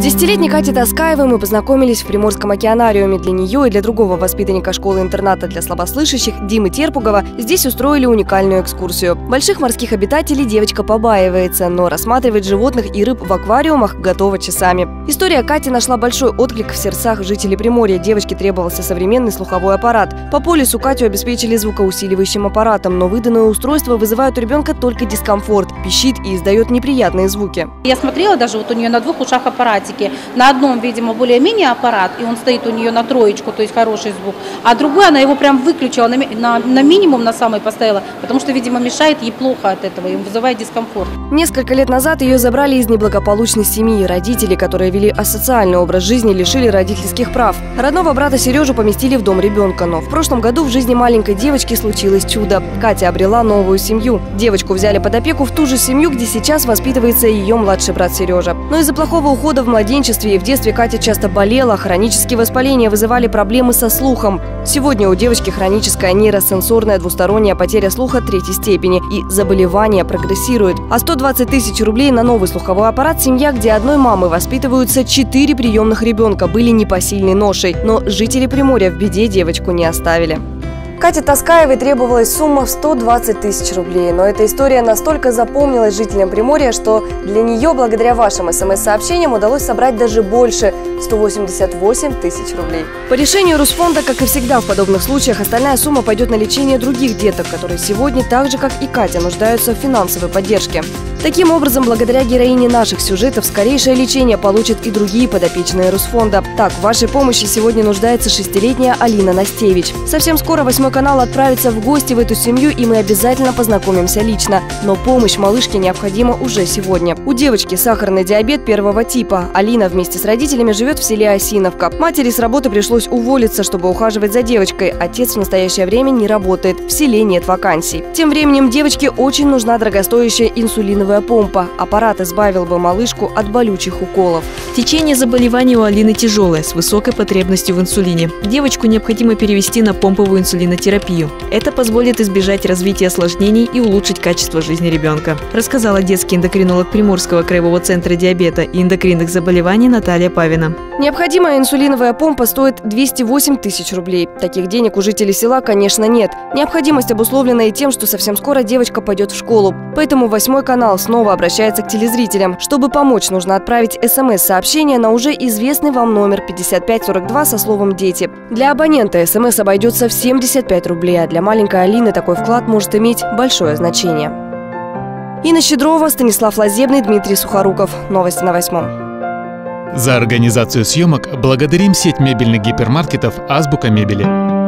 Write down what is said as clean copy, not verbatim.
10-летней Катей Таскаевой мы познакомились в Приморском океанариуме. Для нее и для другого воспитанника школы-интерната для слабослышащих Димы Терпугова здесь устроили уникальную экскурсию. Больших морских обитателей девочка побаивается, но рассматривать животных и рыб в аквариумах готова часами. История Кати нашла большой отклик в сердцах жителей Приморья. Девочке требовался современный слуховой аппарат. По полису Катю обеспечили звукоусиливающим аппаратом, но выданное устройство вызывает у ребенка только дискомфорт, пищит и издает неприятные звуки. Я смотрела, даже вот у нее на 2 ушах аппаратики. На одном, видимо, более-менее аппарат, и он стоит у нее на 3, то есть хороший звук, а другой она его прям выключила, на минимум на самый поставила, потому что, видимо, мешает ей плохо от этого и вызывает дискомфорт. Несколько лет назад ее забрали из неблагополучной семьи. Родители, которые вели асоциальный образ жизни, лишили родительских прав. Родного брата Сережу поместили в дом ребенка, но в прошлом году в жизни маленькой девочки случилось чудо. Катя обрела новую семью. Девочку взяли под опеку в ту же семью, где сейчас воспитывается ее младший брат Сережа. Но из-за плохого ухода в младенчестве и в детстве Катя часто болела, хронические воспаления вызывали проблемы со слухом. Сегодня у девочки хроническая нейросенсорная двусторонняя потеря слуха 3-й степени, и заболевание прогрессирует. А 120 тысяч рублей на новый слуховой аппарат семья, где одной мамы воспитываются 4 приемных ребенка, были непосильной ношей. Но жители Приморья в беде девочку не оставили. Кате Таскаевой требовалась сумма в 120 тысяч рублей. Но эта история настолько запомнилась жителям Приморья, что для нее, благодаря вашим СМС-сообщениям, удалось собрать даже больше – 188 тысяч рублей. По решению Русфонда, как и всегда в подобных случаях, остальная сумма пойдет на лечение других деток, которые сегодня, так же как и Катя, нуждаются в финансовой поддержке. Таким образом, благодаря героине наших сюжетов, скорейшее лечение получат и другие подопечные Русфонда. Так, в вашей помощи сегодня нуждается 6-летняя Алина Настевич. Совсем скоро 8 канал отправится в гости в эту семью, и мы обязательно познакомимся лично. Но помощь малышке необходима уже сегодня. У девочки сахарный диабет 1-го типа. Алина вместе с родителями живет в селе Осиновка. Матери с работы пришлось уволиться, чтобы ухаживать за девочкой. Отец в настоящее время не работает. В селе нет вакансий. Тем временем девочке очень нужна дорогостоящая инсулиновая помпа. Аппарат избавил бы малышку от болючих уколов. Течение заболевания у Алины тяжелое, с высокой потребностью в инсулине. Девочку необходимо перевести на помповую инсулинотерапию. Это позволит избежать развития осложнений и улучшить качество жизни ребенка, рассказала детский эндокринолог Приморского краевого центра диабета и эндокринных заболеваний Наталья Павина. Необходимая инсулиновая помпа стоит 208 тысяч рублей. Таких денег у жителей села, конечно, нет. Необходимость обусловлена и тем, что совсем скоро девочка пойдет в школу. Поэтому 8 канал снова обращается к телезрителям. Чтобы помочь, нужно отправить СМС-сообщение на уже известный вам номер 5542 со словом «Дети». Для абонента СМС обойдется в 75 рублей, а для маленькой Алины такой вклад может иметь большое значение. Инна Щедрова, Станислав Лазебный, Дмитрий Сухоруков. Новости на 8. За организацию съемок благодарим сеть мебельных гипермаркетов «Азбука мебели».